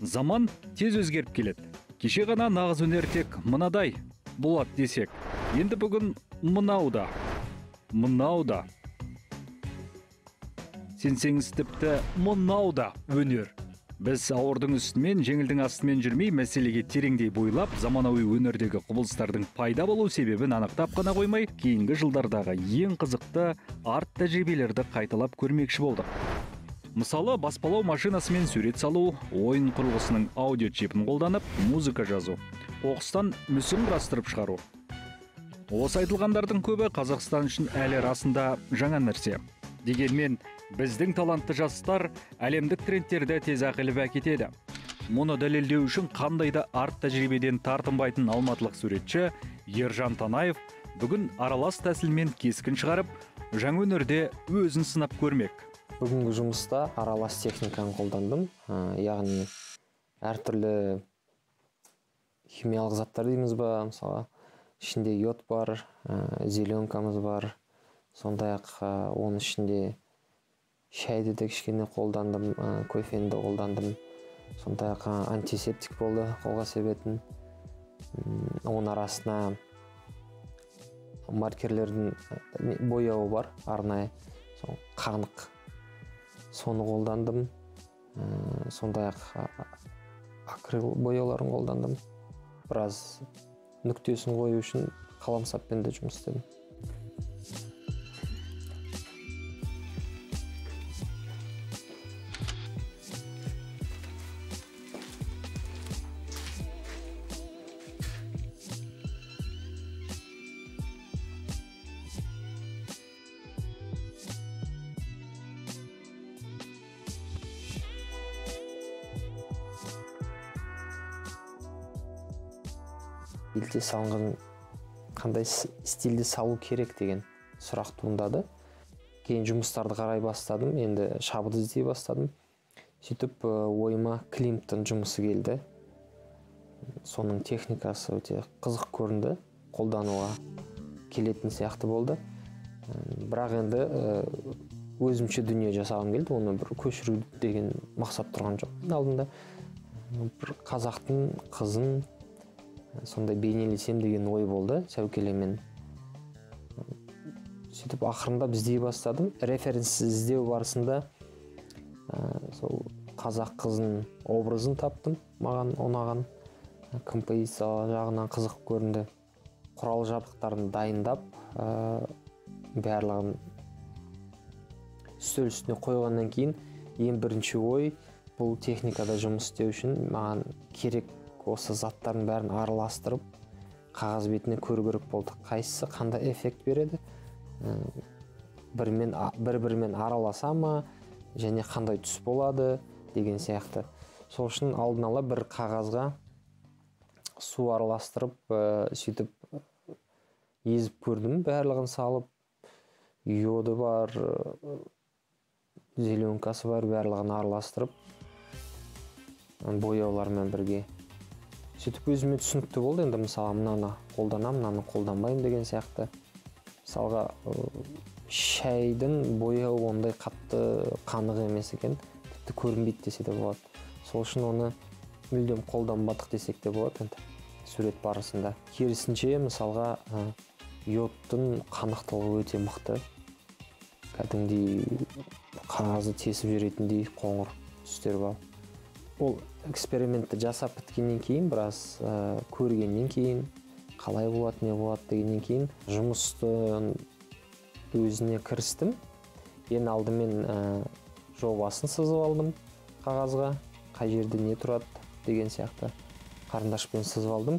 Заман тез өзгеріп келеді. Кеше ғана нағыз өнер тек мынадай болады десек, енді бүгін мынау да. Сенсеңіз тіпті мынау да өнер. Біз ауырдың үстімен, жеңілдің астымен жүрмей, мәселеге тереңдей бойлап, заманауи өнердегі құбылыстардың пайда болу себебін анықтап қана қоймай, кейінгі жылдардағы ең қызықты арт тәжірибелерді қайталап көрмекші болдық. Мысалы, баспалау машинасымен сурет салу, ойын құрылғысының аудио чипін қолданып, музыка жазу, қоқыстан мүсін құрастырып шығару. Осы айтылғандардың көбі Қазақстан үшін әлі расында жаңа нәрсе. Дегенмен, біздің талантты жастар әлемдік трендтерді тез іліп әкетеді. Мұны дәлелдеу үшін қандай да арт тәжірибеден тартынбайтын алматылық суретші Ержан Танаев бүгін аралас тәсілмен кескін шығарып, жаңа өнерде өзін сынап көрмек. Бүгінгі жұмыста аралас техниканы қолдандым, яғни әртүрлі химиялық заттар дейміз ба, мысалы ішінде йод бар, зеленкамыз бар, сондай-ақ оның ішінде шайды да кішкене қолдандым, кофені де қолдандым, сондай-ақ антисептик болды, қолға себетін. Оның арасына маркерлердің бояуы бар, арнайы қанық. Соны қолдандым, сондай-ақ акрил бояуларын қолдандым. Біраз нүктесін қою үшін қаламсаппен де жұмыс істедім. Стильде салынған, қандай стильде салу керек деген сұрақ туындады. Кейін жұмыстарды қарай бастадым, енді шабыт іздей бастадым. Сөйтіп ойыма Климттің жұмысы келді. Соның техникасы өте қызық көрінді, қолдануға келетін сияқты болды. Бірақ енді өзімше дүние жасағым келді, оны бір көшіру деген мақсат тұрған жоқ. Алдында бір қазақтың қызын сондай бейнелесем деген ой болды, сәукелемен. Сөйтіп ақырындап іздей бастадым. Референс іздеу барысында сол қазақ қызын образын таптым, маған ұнаған, композиция жағынан қызық көрінді. Құрал жабдықтарын дайындап, барлығын үстел үстіне қойғаннан кейін, ең бірінші ой бұл техникада жұмыс істеу үшін маған керек осы заттардың бәрін араластырып, қағаз бетіне көру керек болды. Қайсысы қандай эффект береді, бір-бірімен араласа ма, және қандай түс болады деген сияқты. Сол үшін алдын ала бір қағазға су араластырып, сөйтіп езіп көрдім, барлығын салып, йоды бар, зеленкасы бар, барлығын араластырып, бояулармен бірге. Сөйтіп өзіме түсінікті болды, енді мысалы мынаны қолданам, мынаны қолданбаймын деген сияқты. Мысалға шайдың бояуы ондай қатты қанық емес екен, тіпті көрінбейді десе де болады. Сол үшін оны мүлдем қолданбадық десек те болады енді сурет барысында. Керісінше мысалға йодтың қанықтылығы өте мықты. Кәдімгідей қағазды тесіп жүретіндей қоңыр түстер бар. Ол экспериментті жасап біткеннен кейін, біраз көргеннен кейін, қалай болады, не болады дегеннен кейін жұмыстың өзіне кірістім. Ең алдымен жобасын сызып алдым қағазға, қай жерде не тұрады деген сияқты қарындашпен сызып алдым.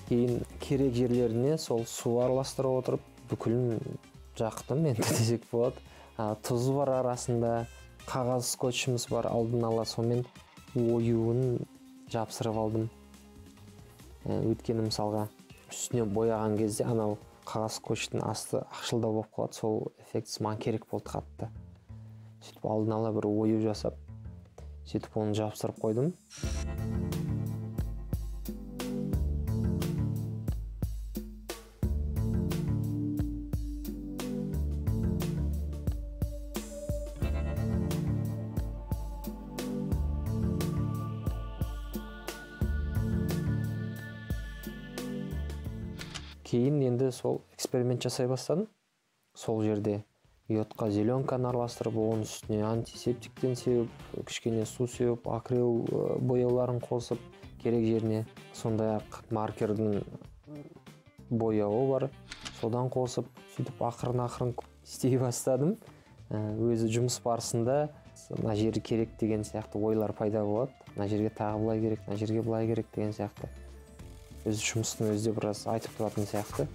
кейін керек жерлеріне сол су араластырып отырып бүкілін жақтым енді десек болады. Тұз бар арасында, қағаз скотчымыз бар, алдын ала сонымен оюын жапсырып алдым. Өйткені мысалға үстіне бояған кезде анау қағаз скотчтың асты ақшылдау болып қалады, сол эффект маған керек болды қатты. Сөйтіп алдын ала бір ою жасап, сөйтіп оны жапсырып қойдым. Кейін енді сол эксперимент жасай бастадым. Сол жерде йодқа зеленканы араластырып, оның үстіне антисептиктен сеуіп, кішкене су сеуіп, акрил бояуларын қосып, керек жеріне сондай-ақ маркердің бояуы бар, содан қосып, сөйтіп ақырын істей бастадым. Өзі жұмыс барысында мына жері керек деген сияқты ойлар пайда болады. Мына жерге тағы былай керек, мына жерге былай керек деген сияқты. Өз жұмыстың өзі біраз айтып тұратын сияқты.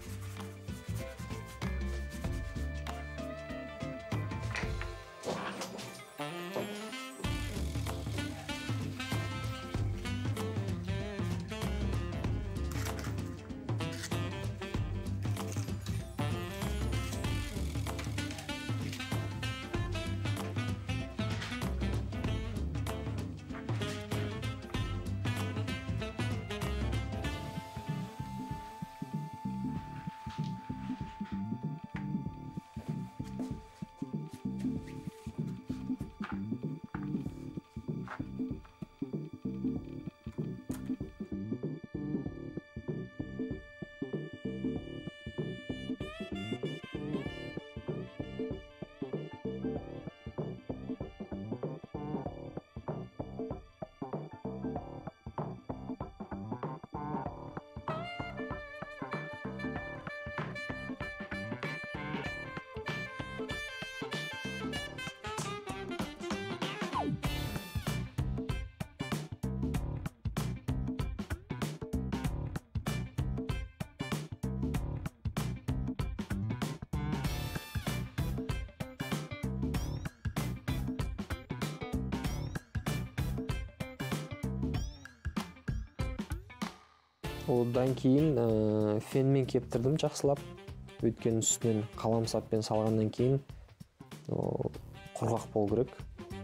Одан кейін фенмен кептірдім жақсылап. Өйткені үстінен қаламсаппен салғаннан кейін құрғақ болу керек.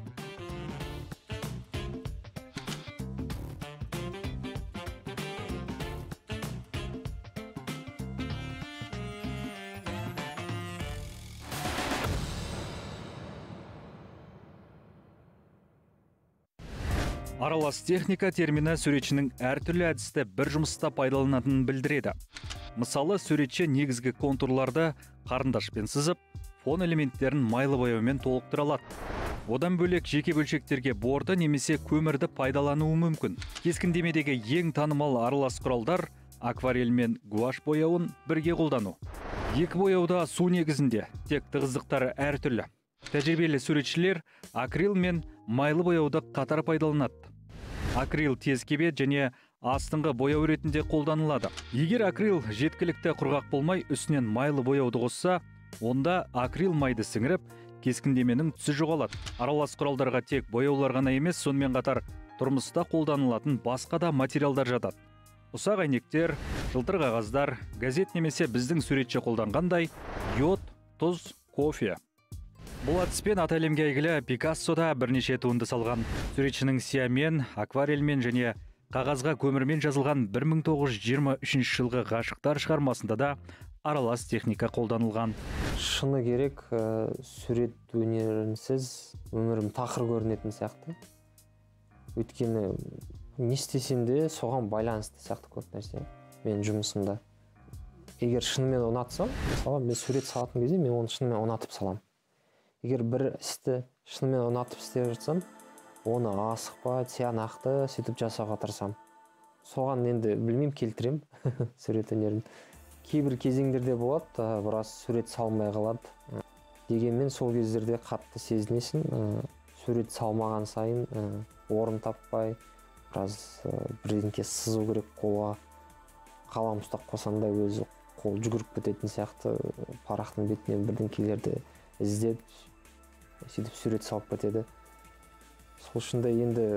Аралас техника термині суретшінің әртүрлі әдісті бір жұмыста пайдаланатынын білдіреді. Мысалы, суретші негізгі контурларды қарындашпен сызып, фон элементтерін майлы бояумен толықтыра алады. Одан бөлек жеке бөлшектерге борды немесе көмірді пайдалануы мүмкін. Кескіндемедегі ең танымал аралас құралдар акварель мен гуашь бояуын бірге қолдану. Екі бояуда су негізінде, тек тығыздықтары әртүрлі. Тәжірибелі суретшілер акрил мен майлы бояуды қатар пайдаланады. Акрил тез кебеді және астыңғы бояу ретінде қолданылады. Егер акрил жеткілікті құрғақ болмай, үстінен майлы бояуды қосса, онда акрил майды сіңіріп, кескіндеменің түсі жоғалады. Аралас құралдарға тек бояулар ғана емес, сонымен қатар тұрмыста қолданылатын басқа да материалдар жатады. Ұсақ әйнектер, жылтыр қағаздар, газет немесе біздің суретші қолданғандай йод, тұз, кофе. Бұл әдіспен аты әлемге әйгілі Пикассо да бірнеше туынды салған. Суретшінің сиямен, акварельмен және қағазға көмірмен жазылған 1923 жылғы ғашықтар шығармасында да аралас техника қолданылған. Шыны керек, сурет өнерінсіз өмірім тақыр көрінетін сияқты. Өйткені не істесем де соған байланысты сияқты көп нәрсе мен жұмысымда. Егер шынымен ұнатсам, мысалы мен сурет салатын кезде мен оны шынымен ұнатып салам. Егер бір істі шынымен ұнатып істеп жатсам, оны асықпай, тиянақты сөйтіп жасауға тырысам. Соған енді білмеймін, келтірем сурет өнерін. Кейбір кезеңдерде болады, біраз сурет салмай қалады. Дегенмен сол кездерде қатты сезінесің, сурет салмаған сайын орын таппай, біраз бірдеңке сызу керек қолға. қалам ұстап қалсаң да өзі қол жүгіріп кететін сияқты парақтың бетінен бірдеңкелерді іздеп сөйтіп сурет салып кетеді. Сол үшін де енді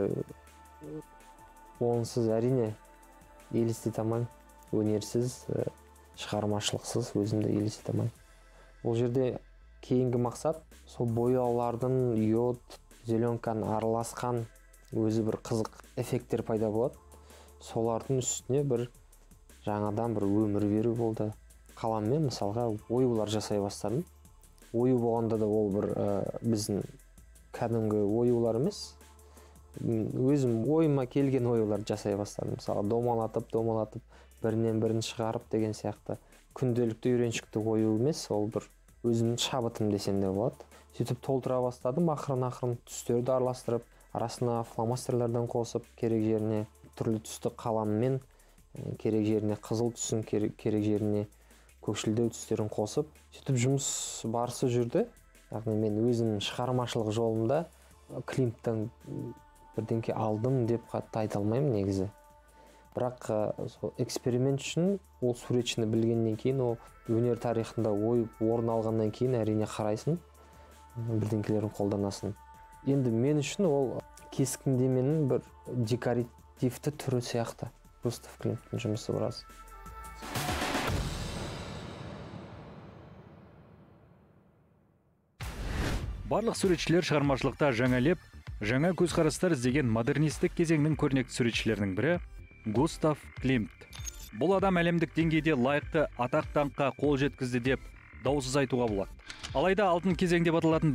онсыз әрине елестете алмаймын. Өнерсіз, шығармашылықсыз өзімді елестете алмаймын. Бұл жерде кейінгі мақсат сол бояулардың йод, зеленканың араласқан өзі бір қызық эффекттер пайда болады. Солардың үстіне бір жаңадан бір өмір беру болды. Қаламмен мысалға оюлар жасай бастадым. Ою болғанда да ол бір біздің кәдімгі оюлар емес, өзім ойыма келген оюлар жасай бастадым. Мысалы домалатып бірінен бірін шығарып деген сияқты күнделікті үйреншікті ою емес, ол бір өзімнің шабытым десем де болады. Сөйтіп толтыра бастадым, ақырын түстерді араластырып, арасына фломастерлерден қосып, керек жеріне түрлі түсті қаламмен, керек жеріне қызыл түсін, керек жеріне көкшілдеу түстерін қосып, сөйтіп жұмыс барысы жүрді. Яғни мен өзімнің шығармашылық жолымда Климттен бірдеңке алдым деп қатты айта алмаймын негізі. Бірақ сол эксперимент үшін ол суретшіні білгеннен кейін, ол өнер тарихында орын алғаннан кейін әрине қарайсың, бірдеңкелерін қолданасың. Енді мен үшін ол кескіндеменің бір декоративті түрі сияқты. Густав Климттің жұмысы біраз. Барлық суретшілер шығармашылықта жаңалеп, жаңа көзқарастар іздеген модернистік кезеңнің көрнекті суретшілерінің бірі Густав Климт. Бұл адам әлемдік деңгейде лайықты атақ-даңққа қол жеткізді деп даусыз айтуға болады. Алайда алтын кезең деп аталатын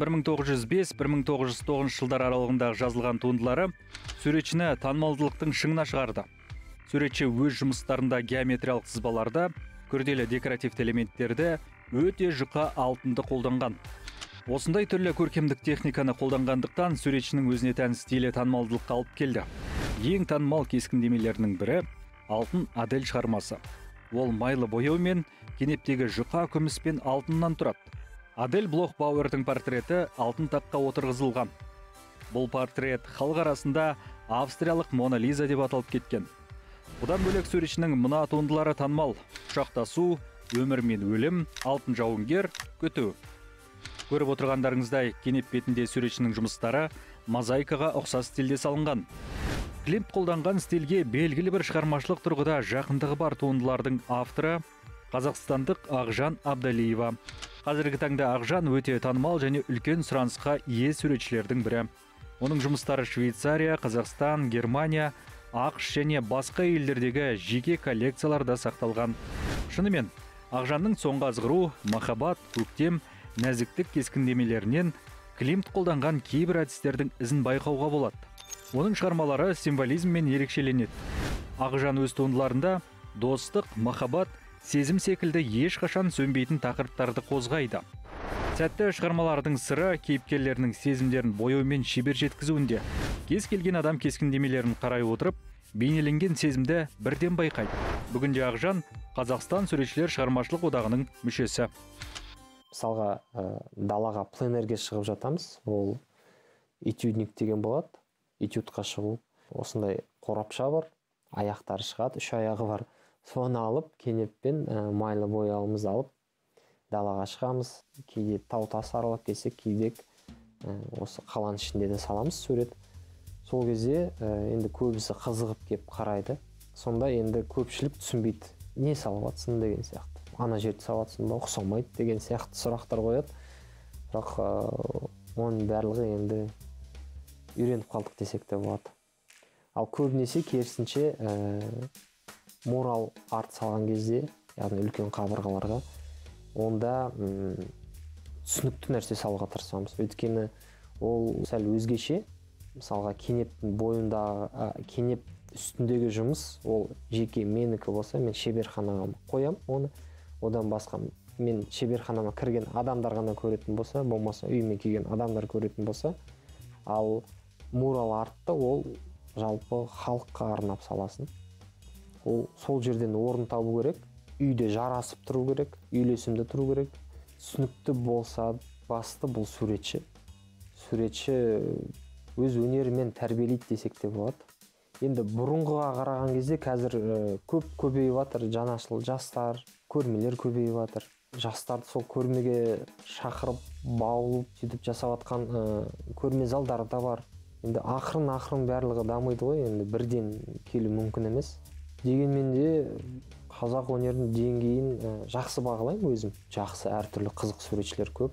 1905-1909 жылдар аралығындағы жазылған туындылары суретшіні танымалдылықтың шыңына шығарды. Суретші өз жұмыстарында геометриялық сызбаларда күрделі декоративті элементтерді өте жұқа алтынды қолданған. Осындай түрлі көркемдік техниканы қолданғандықтан суретшінің өзіне тән стилі танымалдылыққа алып келді. Ең танымал кескіндемелерінің бірі алтын Адель шығармасы. Ол майлы бояу мен кенептегі жұқа күміс пен алтыннан тұрады. Адель Блох-Бауэрдің портреті алтын таққа отырғызылған. Бұл портрет халық арасында австриялық Мона Лиза деп аталып кеткен. Бұдан бөлек суретшінің мына туындылары танымал: құшақтасу, өмір мен өлім, алтын жауынгер, күту. Көріп отырғандарыңыздай, кенеп бетінде суретшінің жұмыстары мозаикаға ұқсас стильде салынған. Климт қолданған стильге белгілі бір шығармашылық тұрғыда жақындығы бар туындылардың авторы қазақстандық Ақжан Абдалиева. Қазіргі таңда Ақжан өте танымал және үлкен сұранысқа ие суретшілердің бірі. Оның жұмыстары Швейцария, Қазақстан, Германия, ақш және басқа елдердегі жеке коллекцияларда сақталған. Шынымен, Ақжанның соңғы азғыру, махаббат, көктем, нәзіктік кескіндемелерінен Климт қолданған кейбір әдістердің ізін байқауға болады. Оның шығармалары символизммен ерекшеленеді. Ақжан өз туындыларында достық, махаббат, сезім секілді ешқашан сөнбейтін тақырыптарды қозғайды. Сәтті шығармалардың сыры кейіпкерлерінің сезімдерін бояумен шебер жеткізуінде. Кез келген адам кескіндемелерін қарай отырып, бейнеленген сезімді бірден байқайды. Бүгінде Ақжан Қазақстан суретшілер шығармашылық одағының мүшесі. Мысалға, далаға пленерге шығып жатамыз, ол этюдник деген болады. Этюдқа шығу. Осындай қорапша бар, аяқтары шығады, 3 аяғы бар. Соны алып, кенеппен майлы бояуымызды алып, далаға шығамыз. Кейде тау-тас аралап келсек, кейде осы қаланың ішінде де саламыз сурет. Сол кезде енді көбісі қызығып кеп қарайды. Сонда енді көпшілік түсінбейді. Не салып жатсың деген сияқты. Ана жерді салып жатсың ба, ұқсамайды деген сияқты сұрақтар қояды. Бірақ оның барлығы енді үйреніп қалдық десек те болады. Ал көбінесе керісінше мурал арт салған кезде, яғни үлкен қабырғаларға, онда түсінікті нәрсе салуға тырысамыз. Өйткені ол сәл өзгеше. Мысалға, кенептің бойындағы, кенеп үстіндегі жұмыс, ол жеке менікі болса, мен шеберханаға қоям оны. Одан басқа мен шеберханама кірген адамдар ғана көретін болса, болмаса үйіме келген адамдар көретін болса, ал мурал артты ол жалпы халыққа арнап саласын. Ол сол жерден орын табу керек, үйде жарасып тұру керек, үйлесімді тұру керек. Түсінікті болса, басты бұл суретші. Суретші өз өнерімен тәрбиелейді десек те болады. Енді бұрынғыға қараған кезде қазір көп көбейіп жатыр, жаңашыл жастар, көрмелер көбейіп жатыр. Жастарды сол көрмеге шақырып, баулып, сөйтіп жасап жатқан көрме залдары да бар. Енді ақырын барлығы дамиды ғой, енді бірден келу мүмкін емес. Дегенмен де қазақ өнерінің деңгейін жақсы бағалаймын өзім. Жақсы, әртүрлі қызық суретшілер көп.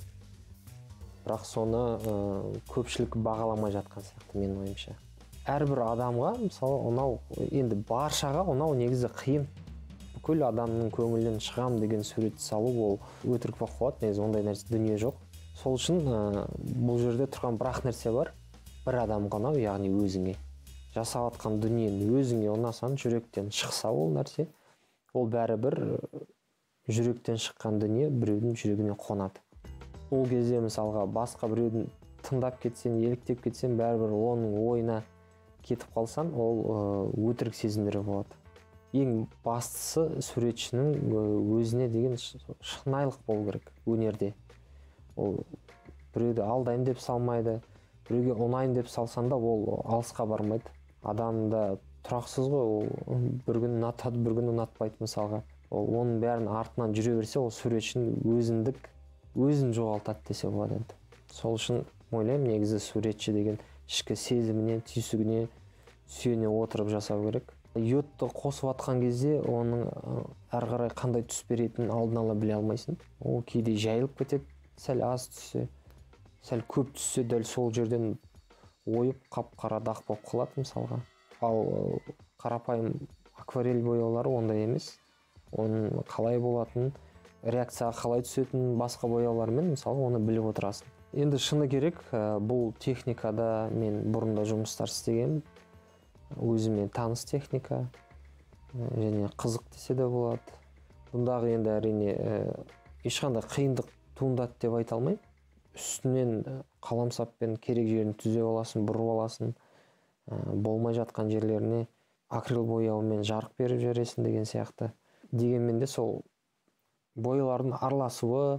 Бірақ соны көпшілік бағаламай жатқан сияқты менің ойымша. Әрбір адамға, мысалы, онау енді баршаға онау негізі қиын. Бүкіл адамның көңілінен шығам деген сурет салу ол өтірік болып қалады, негізі ондай нәрсе дүние жоқ. Сол үшін бұл жерде тұрған бір-ақ нәрсе бар. Бір адамға ұнау, яғни өзіңе. Жасап жатқан дүниені өзіңе ұнасаң, жүректен шықса ол нәрсе, ол бәрібір жүректен шыққан дүние біреудің жүрегіне қонады. Ол кезде мысалға басқа біреудің тыңдап кетсең, еліктеп кетсең, бәрібір оның ойына кетіп қалсан, ол өтірік сезімдер болады. Ең бастысы суретшінің өзіне деген шынайылық болу керек өнерде. Ол біреуді алдайын деп салмайды, біреуге ұнайын деп салсан да ол алысқа бармайды. Адамда тұрақсыз ғой, ол бір күн ұнатады, бір күн ұнатпайды мысалға. Оның бәрін артынан жүре берсе, ол суретшінің өзін жоғалтады десе болады енді. Сол үшін ойлаймын, негізі суретші деген ішкі сезіміне, түйсігіне сүйене отырып жасау керек. Йодты қосып атқан кезде оның әрі қарай қандай түс беретінін алдын ала біле алмайсың. Ол кейде жайылып кетеді, сәл аз түссе, сәл көп түссе, дәл сол жерден ойып қап-қара дақ болып қалады мысалға. Ал қарапайым акварель бояулары ондай емес. Оның қалай болатынын, реакцияға қалай түсетінін басқа бояулармен мысалы оны біліп отырасың. Енді шыны керек, бұл техникада мен бұрында жұмыстар істеген, өзіме таныс техника, және қызық десе де болады. Бұндағы енді әрине ешқандай қиындық туындады деп айта алмаймын. Үстінен қаламсаппен керек жерін түзеп аласың, бұрып аласың, болмай жатқан жерлеріне акрил бояумен жарық беріп жібересің деген сияқты. Дегенмен де сол бояулардың араласуы,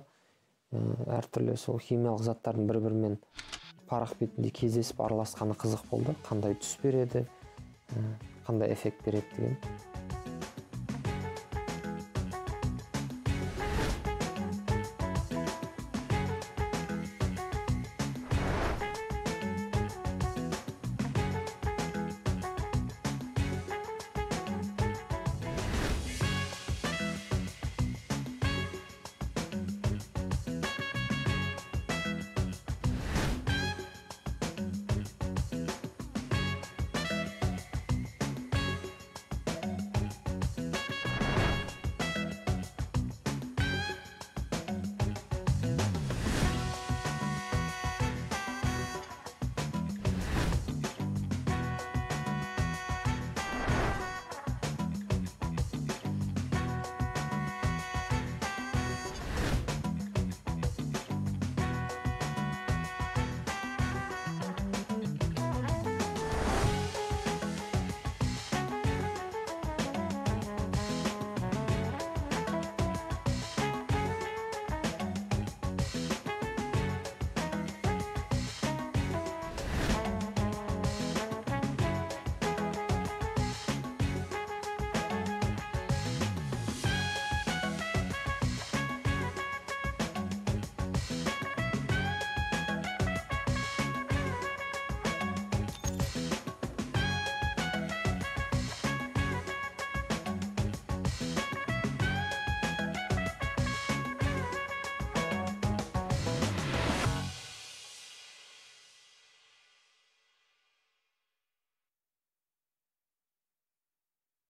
әртүрлі сол химиялық заттардың бір-бірімен парақ бетінде кездесіп араласқаны қызық болды. Қандай түс береді, қандай эффект береді деген.